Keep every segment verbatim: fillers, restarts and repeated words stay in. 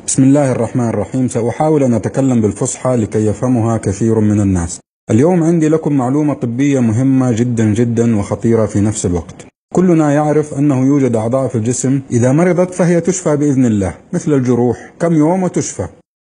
بسم الله الرحمن الرحيم. سأحاول أن أتكلم بالفصحى لكي يفهمها كثير من الناس. اليوم عندي لكم معلومة طبية مهمة جدا جدا وخطيرة في نفس الوقت. كلنا يعرف أنه يوجد أعضاء في الجسم إذا مرضت فهي تشفى بإذن الله، مثل الجروح كم يوم وتشفى.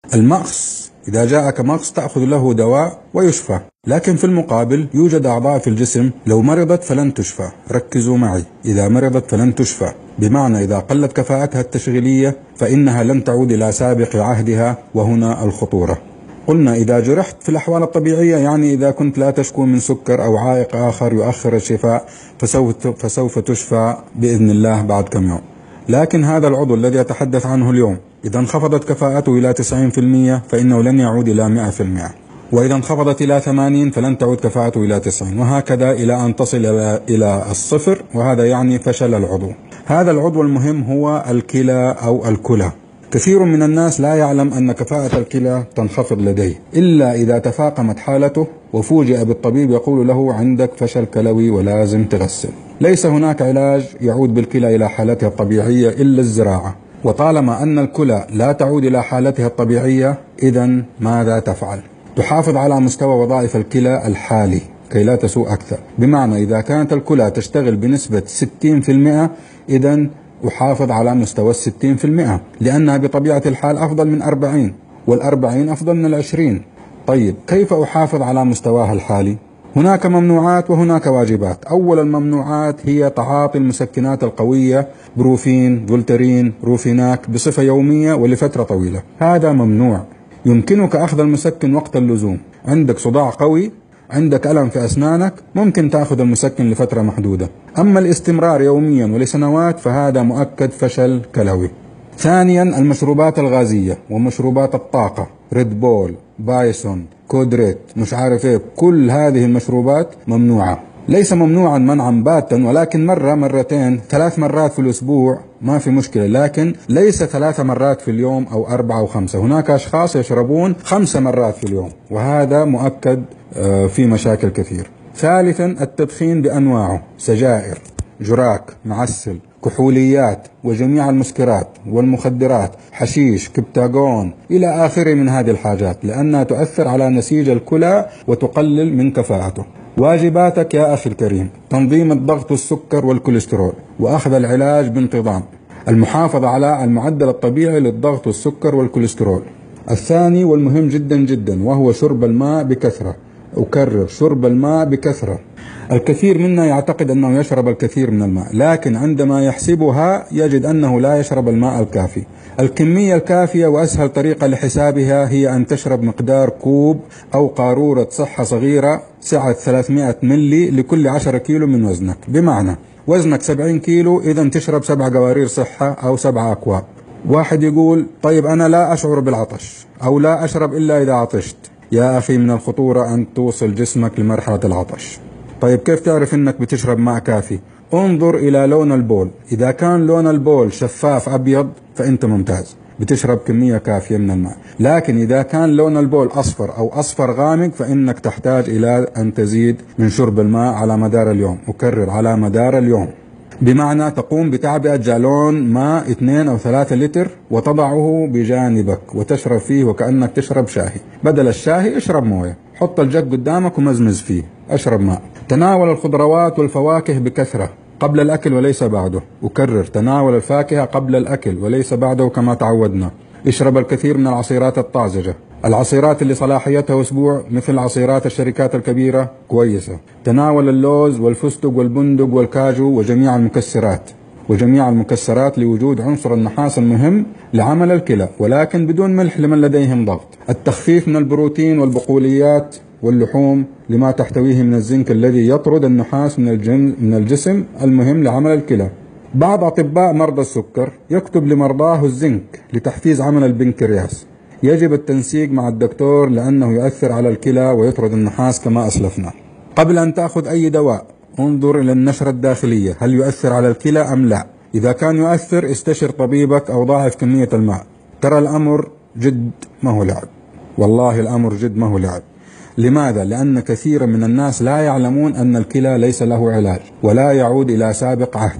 المغص إذا جاءك مغص تأخذ له دواء ويشفى، لكن في المقابل يوجد أعضاء في الجسم لو مرضت فلن تشفى. ركزوا معي، إذا مرضت فلن تشفى، بمعنى إذا قلت كفاءتها التشغيلية فإنها لن تعود إلى سابق عهدها، وهنا الخطورة. قلنا إذا جرحت في الأحوال الطبيعية، يعني إذا كنت لا تشكو من سكر أو عائق آخر يؤخر الشفاء، فسوف, فسوف تشفى بإذن الله بعد كم يوم. لكن هذا العضو الذي أتحدث عنه اليوم إذا انخفضت كفاءته إلى تسعين بالمئة فإنه لن يعود إلى مئة بالمئة، وإذا انخفضت إلى ثمانين فلن تعود كفاءته إلى تسعين، وهكذا إلى أن تصل إلى الصفر، وهذا يعني فشل العضو. هذا العضو المهم هو الكلى أو الكلى. كثير من الناس لا يعلم أن كفاءة الكلى تنخفض لديه إلا إذا تفاقمت حالته وفوجئ بالطبيب يقول له عندك فشل كلوي ولازم تغسل. ليس هناك علاج يعود بالكلى إلى حالتها الطبيعية إلا الزراعة، وطالما أن الكلى لا تعود إلى حالتها الطبيعية، إذن ماذا تفعل؟ تحافظ على مستوى وظائف الكلى الحالي كي لا تسوء أكثر. بمعنى إذا كانت الكلى تشتغل بنسبة ستين بالمئة، إذن أحافظ على مستوى الستين بالمئة، لأنها بطبيعة الحال أفضل من أربعين، والأربعين أفضل من العشرين. طيب كيف أحافظ على مستواها الحالي؟ هناك ممنوعات وهناك واجبات. أول الممنوعات هي تعاطي المسكنات القوية، بروفين، فولترين، روفيناك بصفة يومية ولفترة طويلة، هذا ممنوع. يمكنك أخذ المسكن وقت اللزوم. عندك صداع قوي، عندك ألم في أسنانك، ممكن تأخذ المسكن لفترة محدودة. أما الاستمرار يوميا ولسنوات فهذا مؤكد فشل كلوي. ثانيا المشروبات الغازية ومشروبات الطاقة، ريد بول، بايسون، كودريت، مش عارف ايه، كل هذه المشروبات ممنوعة. ليس ممنوعا منعا باتا، ولكن مرة مرتين ثلاث مرات في الأسبوع ما في مشكلة، لكن ليس ثلاث مرات في اليوم أو أربعة أو خمسة. هناك أشخاص يشربون خمس مرات في اليوم، وهذا مؤكد في مشاكل كثير. ثالثا التدخين بأنواعه، سجائر، جراك، معسل، كحوليات، وجميع المسكرات والمخدرات، حشيش، كبتاغون إلى آخره من هذه الحاجات، لأنها تؤثر على نسيج الكلى وتقلل من كفاءته. واجباتك يا أخي الكريم: تنظيم الضغط والسكر والكوليسترول، وأخذ العلاج بانتظام، المحافظة على المعدل الطبيعي للضغط والسكر والكوليسترول. الثاني والمهم جدا جدا وهو شرب الماء بكثرة. أكرر، شرب الماء بكثرة. الكثير منا يعتقد أنه يشرب الكثير من الماء، لكن عندما يحسبها يجد أنه لا يشرب الماء الكافي. الكمية الكافية وأسهل طريقة لحسابها هي أن تشرب مقدار كوب أو قارورة صحة صغيرة سعة ثلاثمئة ملي لكل عشرة كيلو من وزنك. بمعنى وزنك سبعين كيلو، إذن تشرب سبع قوارير صحة أو سبع أكواب. واحد يقول طيب أنا لا أشعر بالعطش أو لا أشرب إلا إذا عطشت. يا أخي من الخطورة أن توصل جسمك لمرحلة العطش. طيب كيف تعرف أنك بتشرب ماء كافي؟ انظر إلى لون البول، إذا كان لون البول شفاف أبيض فأنت ممتاز، بتشرب كمية كافية من الماء. لكن إذا كان لون البول أصفر أو أصفر غامق فإنك تحتاج إلى أن تزيد من شرب الماء على مدار اليوم. أكرر، على مدار اليوم. بمعنى تقوم بتعبئة جالون ماء اثنين أو ثلاثة لتر وتضعه بجانبك وتشرب فيه وكأنك تشرب شاهي. بدل الشاهي اشرب موية، حط الجك قدامك ومزمز فيه، اشرب ماء. تناول الخضروات والفواكه بكثرة قبل الأكل وليس بعده. أكرر، تناول الفاكهة قبل الأكل وليس بعده كما تعودنا. اشرب الكثير من العصيرات الطازجة، العصيرات اللي صلاحيتها أسبوع مثل عصيرات الشركات الكبيرة كويسة. تناول اللوز والفستق والبندق والكاجو وجميع المكسرات وجميع المكسرات لوجود عنصر النحاس المهم لعمل الكلى، ولكن بدون ملح لمن لديهم ضغط. التخفيف من البروتين والبقوليات واللحوم لما تحتويه من الزنك الذي يطرد النحاس من من الجسم المهم لعمل الكلى. بعض أطباء مرضى السكر يكتب لمرضاه الزنك لتحفيز عمل البنكرياس. يجب التنسيق مع الدكتور لأنه يؤثر على الكلى ويطرد النحاس كما أسلفنا. قبل أن تأخذ أي دواء انظر إلى النشرة الداخلية، هل يؤثر على الكلى أم لا؟ إذا كان يؤثر استشر طبيبك أو ضاعف كمية الماء. ترى الأمر جد ما هو لعب، والله الأمر جد ما هو لعب. لماذا؟ لأن كثيرا من الناس لا يعلمون أن الكلى ليس له علاج ولا يعود إلى سابق عهده.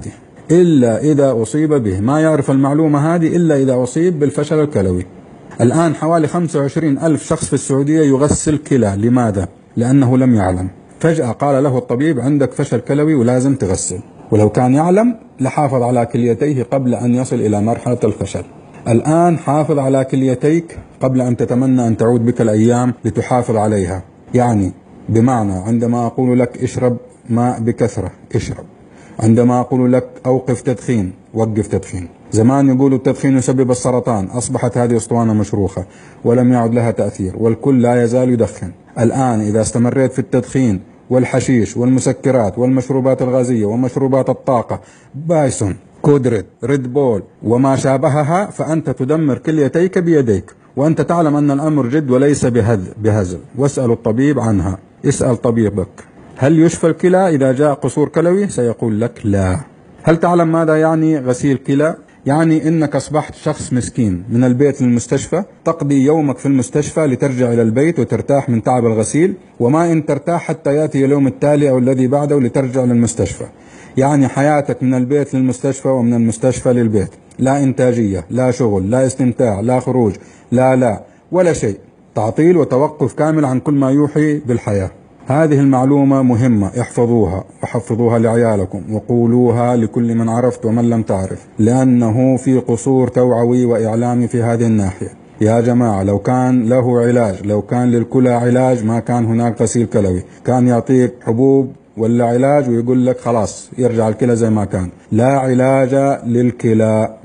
إلا إذا أصيب به. ما يعرف المعلومة هذه إلا إذا أصيب بالفشل الكلوي. الآن حوالي خمسة وعشرين ألف شخص في السعودية يغسل كلى. لماذا؟ لأنه لم يعلم. فجأة قال له الطبيب عندك فشل كلوي ولازم تغسل، ولو كان يعلم لحافظ على كليتيه قبل أن يصل إلى مرحلة الفشل. الآن حافظ على كليتيك قبل أن تتمنى أن تعود بك الأيام لتحافظ عليها. يعني بمعنى عندما أقول لك اشرب ماء بكثرة اشرب، عندما أقول لك أوقف تدخين وقف تدخين. زمان يقولوا التدخين يسبب السرطان، أصبحت هذه أسطوانة مشروخة ولم يعد لها تأثير والكل لا يزال يدخن. الآن إذا استمريت في التدخين والحشيش والمسكرات والمشروبات الغازية ومشروبات الطاقة بايسون كودريد ريد بول وما شابهها فأنت تدمر كليتيك بيديك، وأنت تعلم أن الأمر جد وليس بهزل. واسأل الطبيب عنها. اسأل طبيبك هل يشفى الكلى إذا جاء قصور كلوي؟ سيقول لك لا. هل تعلم ماذا يعني غسيل كلى؟ يعني إنك أصبحت شخص مسكين، من البيت للمستشفى، تقضي يومك في المستشفى لترجع إلى البيت وترتاح من تعب الغسيل، وما إن ترتاح حتى يأتي اليوم التالي أو الذي بعده لترجع للمستشفى. يعني حياتك من البيت للمستشفى ومن المستشفى للبيت، لا إنتاجية، لا شغل، لا استمتاع، لا خروج، لا لا ولا شيء. تعطيل وتوقف كامل عن كل ما يوحي بالحياة. هذه المعلومة مهمة، احفظوها وحفظوها لعيالكم وقولوها لكل من عرفت ومن لم تعرف، لأنه في قصور توعوي وإعلامي في هذه الناحية. يا جماعة لو كان له علاج، لو كان للكلى علاج ما كان هناك غسيل كلوي، كان يعطيك حبوب ولا علاج ويقول لك خلاص يرجع الكلى زي ما كان. لا علاج للكلى.